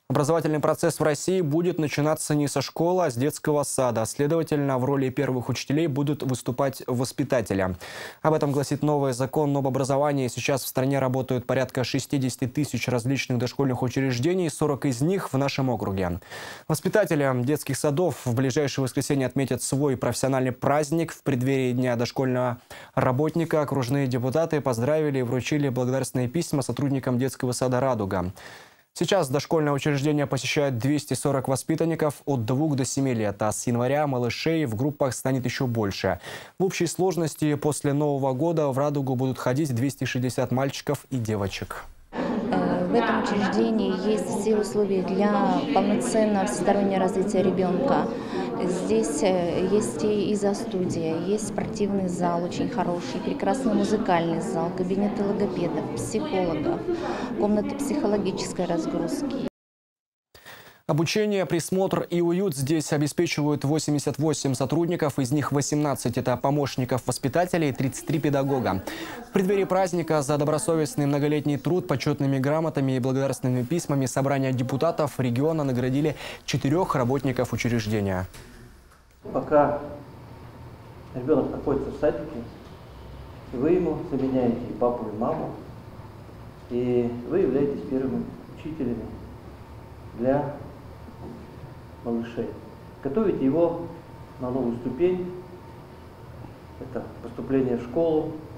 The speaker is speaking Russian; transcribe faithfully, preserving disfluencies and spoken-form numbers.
Образовательный процесс в России будет начинаться не со школы, а с детского сада. Следовательно, в роли первых учителей будут выступать воспитатели. Об этом гласит новый закон об образовании. Сейчас в стране работают порядка шестидесяти тысяч различных дошкольных учреждений, сорок из них в нашем округе. Воспитатели детских садов в ближайшее воскресенье отметят свой профессиональный праздник. В преддверии Дня дошкольного работника окружные депутаты поздравили и вручили благодарственные письма сотрудникам детского сада «Радуга». Сейчас дошкольное учреждение посещают двести сорок воспитанников от двух до семи лет, а с января малышей в группах станет еще больше. В общей сложности после Нового года в «Радугу» будут ходить двести шестьдесят мальчиков и девочек. В этом учреждении есть все условия для полноценного всестороннего развития ребенка. Здесь есть и изо-студия, есть спортивный зал очень хороший, прекрасный музыкальный зал, кабинеты логопедов, психологов, комнаты психологической разгрузки. Обучение, присмотр и уют здесь обеспечивают восемьдесят восемь сотрудников, из них восемнадцать – это помощников воспитателей, тридцать три педагога. В преддверии праздника за добросовестный многолетний труд почетными грамотами и благодарственными письмами собрания депутатов региона наградили четырех работников учреждения. Пока ребенок находится в садике, вы ему заменяете и папу, и маму, и вы являетесь первыми учителями для малышей. Готовите его на новую ступень. Это поступление в школу,